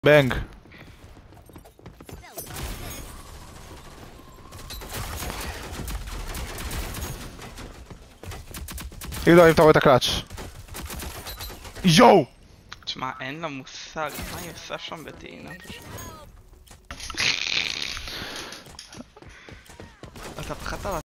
בנג. תגידו אם אתה רואה את הקלאץ'. יואו! תשמע, אין לה מושג מה היא עושה שם בטעינה פשוט. אתה פחדת